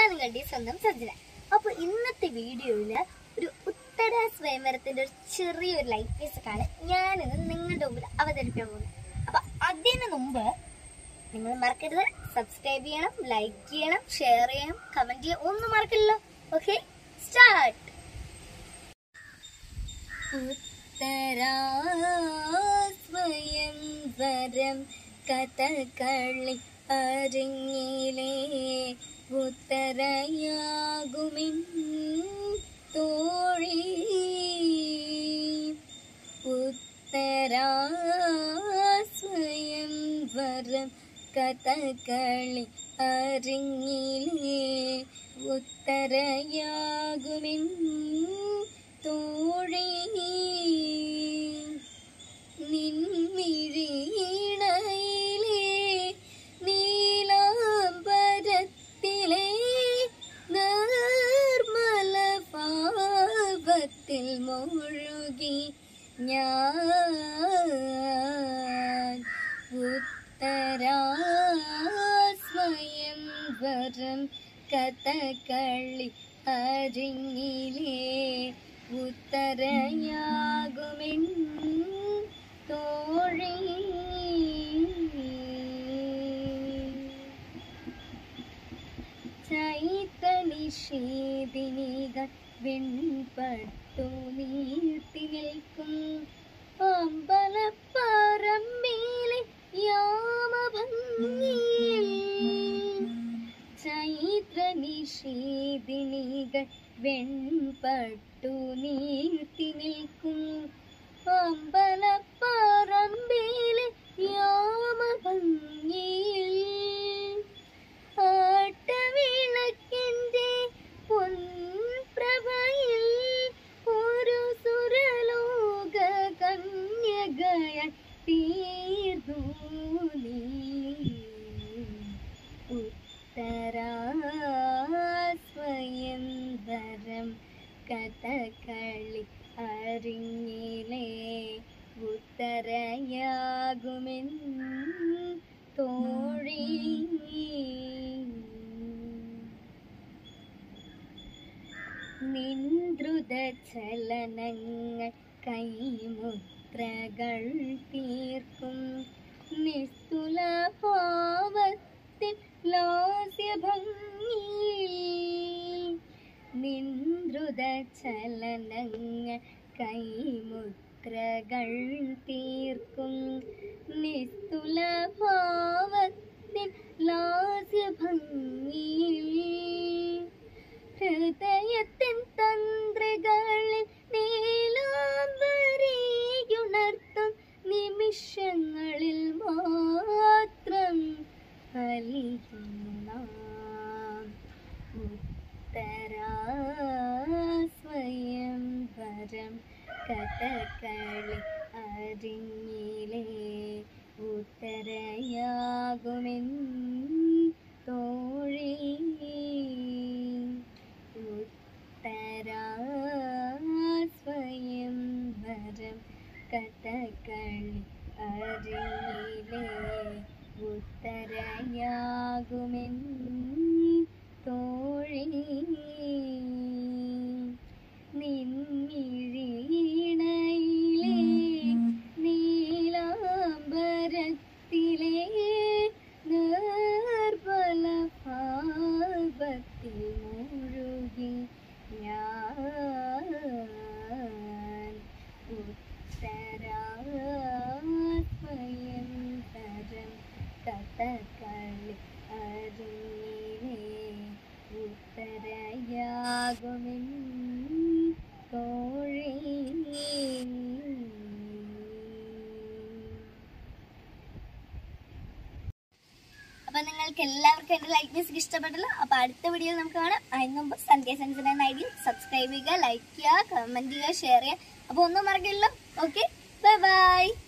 ഞാൻ നിങ്ങളുടെ സ്വന്തം സജ്ജന. അപ്പോൾ ഇന്നത്തെ വീഡിയോയിൽ ഒരു ഉത്തര സ്വയംവരത്തിന്റെ ഒരു ചെറിയൊരു ലൈഫ് പീസൊക്കെയാണ് ഞാനിന്ന് നിങ്ങളുടെ മുമ്പിൽ അവതരിപ്പിക്കാൻ പോകുന്നത്. അപ്പൊ അതിന് മുമ്പ് നിങ്ങൾ മറക്കരുത് സബ്സ്ക്രൈബ് ചെയ്യണം, ലൈക്ക് ചെയ്യണം, ഷെയർ ചെയ്യണം, കമന്റ് ചെയ്യണം, ഒന്നും മറക്കില്ലല്ലോ. Okay, start. ഉത്തരാ സ്വയംവരം കഥകളി അറിഞ്ഞിലേ ഉത്തരയാകുമിൻ തോഴി. ഉത്തരാ സ്വയംവരം കഥകളി അറിഞ്ഞിലേ ഉത്തരയാകുമിൻ തോഴി. നിൻമിഴിയിണയിലെ നീലാംബരത്തിലെ നിർമ്മല ഭാവത്തിൽ മുഴുകി ഞാൻ. ഉത്തരാ സ്വയംവരം കഥകളി അറിഞ്ഞിലേ ഉത്തരയാകുമിൻ തോഴി. ചൈത്രനിഷേധിനികൾ വെൺപട്ടു നീർത്തി നിൽക്കും അമ്പലപ്പറമ്പിലെ യാമഭംഗിയിൽ. ചൈത്രനിഷേധിനികൾ വെൺപട്ടു നീർത്തി നിൽക്കും അമ്പലപ്പറമ്പിലെ യാമഭംഗിയിൽ. ആട്ടവിളക്കിന്റെ പൊൻപ്രഭയിൽ ഒരു സുരലോക കന്യകയായി തീർന്നു നീ. ഉത്തരാ സ്വയംവരം കഥകളി അറിഞ്ഞിലേ ഉത്തരയാകുമെൻ തോഴി. നിൻദ്രുത ചലനങ്ങൾ കൈമുദ്രകൾ തീർക്കും നിസ്തുല ഭാവത്തിൽ ലാസ്യഭംഗിയിൽ. നിൻദ്രുത ചലനങ്ങൾ കൈമുദ്രകൾ തീർക്കും നിസ്തുല ഭാവത്തിൽ ലാസ്യഭംഗിയിൽ. ഹൃദയത്തിൻ തന്ത്രികളിൽ നീലാംബരിയുണർത്തും നിമിഷങ്ങളിൽ മാത്രം അലിയുന്ന ഉത്തരാ സ്വയംവരം കഥകളി അറിഞ്ഞിലേ ഉത്തരയാകുമെൻ തോഴി. ഉത്തരാ സ്വയംവരം കഥകളി അറിഞ്ഞിലേ ഉത്തരയാകുമെൻ തോഴി. നിൻമിഴിയിണയിലെ നീലാംബരത്തിലെ നിർമ്മല ഭാവത്തിൽ മുഴുകി ഞാൻ. ഉത്തരാ സ്വയംവരം കഥകളി അറിഞ്ഞിലേ ഉത്തരയാകുമെൻ തോഴി. അപ്പൊ നിങ്ങൾക്ക് എല്ലാവർക്കും എന്റെ ലൈക്ക് മ്യൂസിക് ഇഷ്ടപ്പെട്ടല്ലോ. അപ്പൊ അടുത്ത വീഡിയോയിൽ നമുക്ക് കാണാം. അതിന് മുമ്പ് സന്ധ്യ സെൻസിന ഐഡി സബ്സ്ക്രൈബ് ചെയ്യുക, ലൈക്ക് ചെയ്യുക, കമന്റ് ചെയ്യുക, ഷെയർ ചെയ്യുക. അപ്പൊ ഒന്നും മറക്കില്ലല്ലോ. Okay, bye bye.